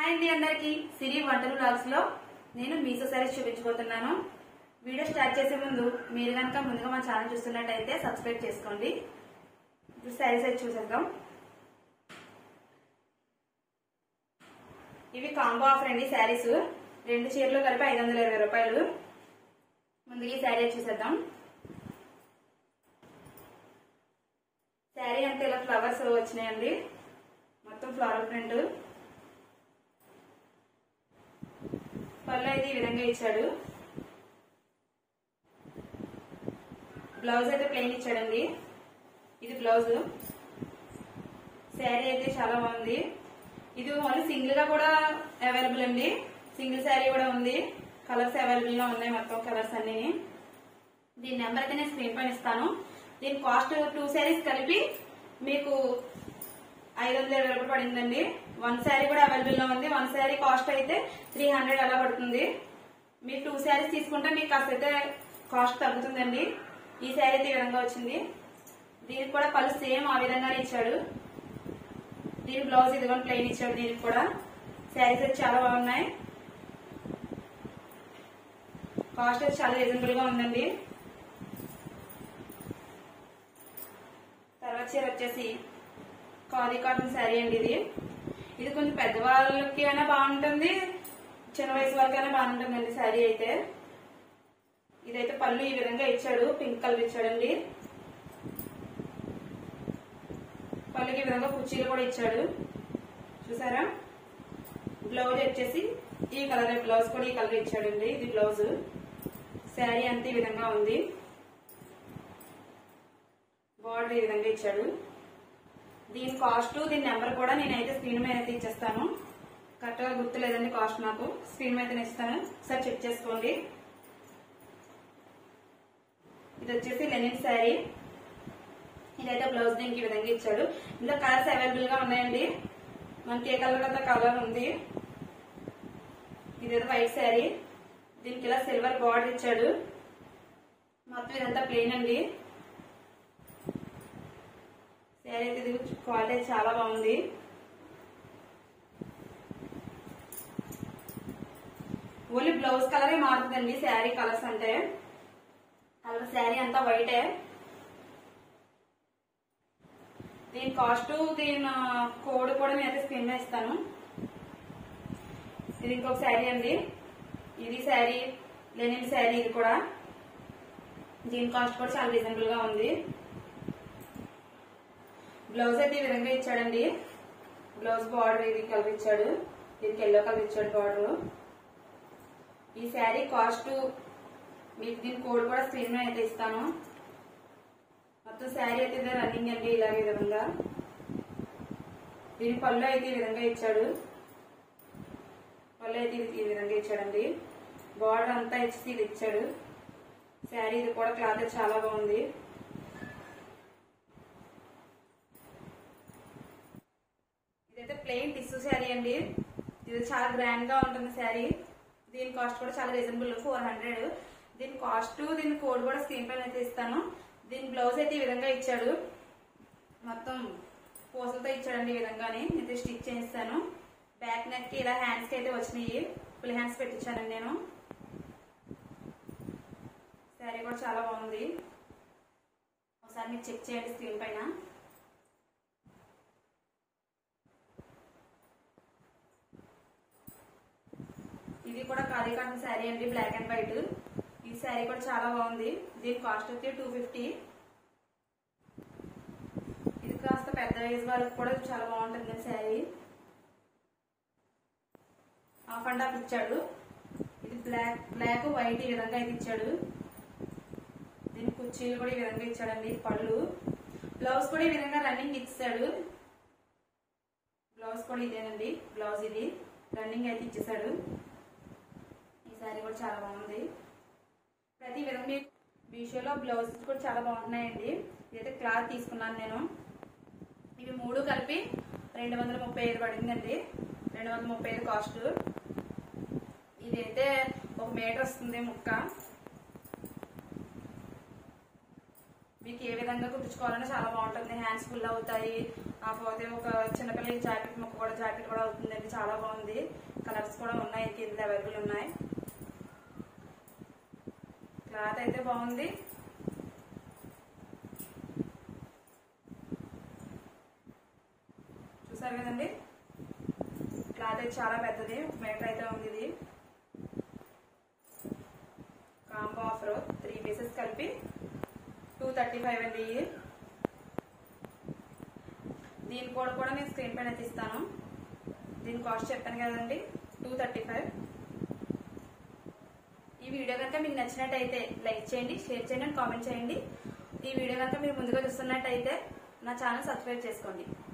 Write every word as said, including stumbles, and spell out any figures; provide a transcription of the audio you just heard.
Hi అండి అందరికి సిరి వంటలు బ్లాగ్స్ లో నేను మీషో సారీస్ చూపించబోతున్నాను. వీడియో స్టార్ట్ చేసే ముందు మీరు కనుక ముందుగా మా ఛానల్ చూస్తున్నట్టయితే సబ్స్క్రైబ్ చేసుకోండి. ఇప్పుడు సారీస్ అయితే చూసేద్దాం. ఇవి కాంబో ఆఫర్ అండి. శారీస్ రెండు చీరలు కలిపి ఐదు వందల ఇరవై రూపాయలు. ముందుగా ఈ శారీ చూసేద్దాం. శారీ అంతా ఇలా ఫ్లవర్స్ వచ్చినాయండి. మొత్తం ఫ్లోరల్ ప్రింట్. పళ్ళు అయితే ఈ విధంగా ఇచ్చాడు. బ్లౌజ్ అయితే ప్లెయిన్ ఇచ్చాడండి. ఇది బ్లౌజ్. శారీ అయితే చాలా బాగుంది. ఇది ఓన్లీ సింగిల్ గా కూడా అవైలబుల్ అండి. సింగిల్ శారీ కూడా ఉంది. కలర్స్ అవైలబుల్ గా ఉన్నాయి. మొత్తం కలర్స్ అన్ని. దీని నెంబర్ అయితే నేను స్క్రీన్ పైన ఇస్తాను. దీని కాస్ట్ టూ శారీస్ కలిపి మీకు ఐదు వందల ఇరవై రూపాయలు పడిందండి. వన్ శారీ కూడా అవైలబుల్ గా ఉంది. వన్ శారీ కాస్ట్ అయితే త్రీ హండ్రెడ్ అలా పడుతుంది. మీరు టూ శారీస్ తీసుకుంటే మీకు కాస్త అయితే కాస్ట్ తగ్గుతుందండి. ఈ శారీ అయితే ఈ విధంగా వచ్చింది. దీనికి కూడా పళ్ళు సేమ్ ఆ విధంగానే ఇచ్చాడు. దీని బ్లౌజ్ ఇదిగోని ప్లెయిన్ ఇచ్చాడు. దీనికి కూడా శారీస్ అయితే చాలా బాగున్నాయి. కాస్ట్ అయితే చాలా రీజనబుల్ గా ఉందండి. తర్వాత చీర వచ్చేసి ఖాదీ కాటన్ శారీ అండి. ఇది ఇది కొంచెం పెద్దవాళ్ళకి అయినా బాగుంటుంది, చిన్న వయసు వాళ్ళకైనా బాగుంటుందండి శారీ అయితే. ఇదైతే పళ్ళు ఈ విధంగా ఇచ్చాడు. పింక్ కలర్ ఇచ్చాడండి. పళ్ళుకి ఈ విధంగా కుర్చీలు కూడా ఇచ్చాడు. చూసారా? బ్లౌజ్ వచ్చేసి ఈ కలర్. బ్లౌజ్ కూడా ఈ కలర్ ఇచ్చాడండి. ఇది బ్లౌజ్. శారీ అంతా ఈ విధంగా ఉంది. బార్డర్ ఈ విధంగా ఇచ్చాడు. దీని కాస్ట్ దీని నెంబర్ కూడా నేనైతే స్క్రీన్ మీద అయితే ఇచ్చేస్తాను. కరెక్ట్ గా గుర్తు లేదండి కాస్ట్. నాకు స్క్రీన్ మీద ఇస్తాను, ఒకసారి చెక్ చేసుకోండి. ఇది వచ్చేసి లెనిన్ శారీ. ఇదైతే బ్లౌజ్ దీనికి ఈ విధంగా ఇచ్చాడు. ఇందులో కలర్స్ అవైలబుల్ గా ఉన్నాయండి. మనకి ఏ కలర్ కదా కలర్ ఉంది. ఇదైతే వైట్ శారీ. దీనికి ఇలా సిల్వర్ బార్డర్ ఇచ్చాడు. మొత్తం ఇదంతా ప్లెయిన్ అండి. శారీ అయితే ఇది క్వాలిటీ చాలా బాగుంది. ఓన్లీ బ్లౌజ్ కలరే మారుతుందండి. శారీ కలర్స్ అంటే కలర్ శారీ అంతా వైటే. దీని కాస్ట్ దీని కోడ్ కూడా నేనైతే స్క్రీన్ మీద ఇస్తాను. ఇది ఇంకొక శారీ అండి. ఇది శారీ లెనిన్ శారీ. ఇది కూడా దీని కాస్ట్ కూడా చాలా రీజనబుల్ గా ఉంది. బ్లౌజ్ అయితే ఈ విధంగా ఇచ్చాడండి. బ్లౌజ్ బార్డర్ ఇది కలర్ ఇచ్చాడు. దీనికి ఎల్లో కలర్ ఇచ్చాడు బార్డర్. ఈ శారీ కాస్ట్ మీకు దీని కోడ్ కూడా స్క్రీన్ మీద అయితే ఇస్తాను. మొత్తం శారీ అయితే ఇదే రన్నింగ్ అండి. ఇలాగే విధంగా దీని పళ్ళు అయితే ఈ విధంగా ఇచ్చాడు. పళ్ళు అయితే ఈ విధంగా ఇచ్చాడండి. బార్డర్ అంతా ఇచ్చి ఇది ఇచ్చాడు. శారీ ఇది కూడా క్లాత్ చాలా బాగుంది. ఇదైతే ప్లెయిన్ టిష్యూ శారీ అండి. ఇది చాలా గ్రాండ్ గా ఉంటుంది శారీ. దీని కాస్ట్ కూడా చాలా రీజనబుల్, ఫోర్ హండ్రెడ్. దీని కాస్ట్ దీని కోడ్ కూడా స్క్రీన్ పైన అయితే ఇస్తాను. దీని బ్లౌజ్ అయితే ఈ విధంగా ఇచ్చాడు. మొత్తం పూసలతో ఇచ్చాడండి. ఈ విధంగానే అయితే స్టిచ్ చేస్తాను. బ్యాక్ నెక్ కి ఇలా హ్యాండ్స్ కి అయితే వచ్చినాయి. ఫుల్ హ్యాండ్స్ పెట్టించానండి నేను. శారీ కూడా చాలా బాగుంది. ఒకసారి మీరు చెక్ చేయండి స్క్రీన్ పైన. ఇది కూడా ఖాదీ కాటన్ శారీ అండి. Black and white. ఈ శారీ కూడా చాలా బాగుంది. దీని కాస్ట్ వచ్చి టూ ఫిఫ్టీ. ఇది కాస్త పెద్ద ఏజ్ వాళ్ళకి కూడా చాలా బాగుంటుంది శారీ. హాఫ్ అండ్ హాఫ్ ఇచ్చాడు. ఇది బ్లాక్ బ్లాక్ వైట్ ఈ విధంగా అయితే ఇచ్చాడు. దీని కుర్చీలు కూడా ఈ విధంగా ఇచ్చాడండి. పళ్ళు బ్లౌజ్ కూడా ఈ విధంగా రన్నింగ్ ఇచ్చాడు. బ్లౌజ్ కూడా ఇదేనండి. బ్లౌజ్ ఇది రన్నింగ్ అయితే ఇచ్చేసాడు. శారీ కూడా చాలా బాగుంది. ప్రతి విధంగా మీషోలో బ్లౌజ్ కూడా చాలా బాగున్నాయండి. ఇదైతే క్లాత్ తీసుకున్నాను నేను. ఇవి మూడు కలిపి రెండు వందల ముప్పై ఐదు పడిందండి. రెండు వందల ముప్పై ఐదు కాస్ట్. ఇదైతే ఒక మీటర్ వస్తుంది ముక్క. మీకు ఏ విధంగా కుట్టించుకోవాలంటే చాలా బాగుంటుంది. హ్యాండ్స్ ఫుల్ అవుతాయి. కాకపోతే ఒక చిన్నపిల్లలకి జాకెట్ ముక్క కూడా జాకెట్ కూడా అవుతుందండి. చాలా బాగుంది. డిజైన్ ఉన్నాయి. క్లాత్ అయితే బాగుంది. చూసారు కదండి, క్లాత్ అయితే చాలా పెద్దది, మీటర్ అయితే ఉంది. ఇది కాంబో ఆఫర్ త్రీ పీసెస్ కలిపి టూ థర్టీ ఫైవ్ అండి. దీని కోడ్ కూడా నేను స్క్రీన్ పైన అయితే ఇస్తాను. దీని కాస్ట్ చెప్పాను కదండి, టూ థర్టీ ఫైవ్. ఈ వీడియో కనుక మీకు నచ్చినట్టయితే లైక్ చేయండి, షేర్ చేయండి, కామెంట్ చేయండి. ఈ వీడియో కనుక మీరు ముందుగా చూస్తున్నట్టయితే నా ఛానల్ సబ్స్క్రైబ్ చేసుకోండి.